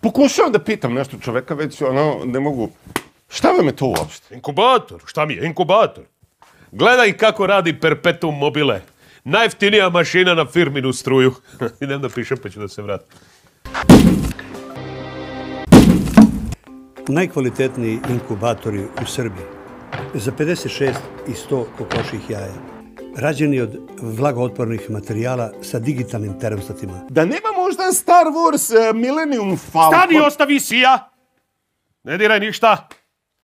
Pokušavam da pitam nešto čoveka, već ne mogu. Šta vam je to uopšte? Inkubator. Šta mi je? Inkubator. Gledaj kako radi Perpetuum mobile. Najjeftinija mašina na firminu struju. Idem da pišem pa ću da se vratim. Najkvalitetniji inkubatori u Srbiji. Za 56 i 100 kokošjih jaja. Rađeni od vlagootpornih materijala sa digitalnim termostatima. Da nema možda Star Wars Millennium Falcon? Stani, ostavi sija! Ne diraj ništa!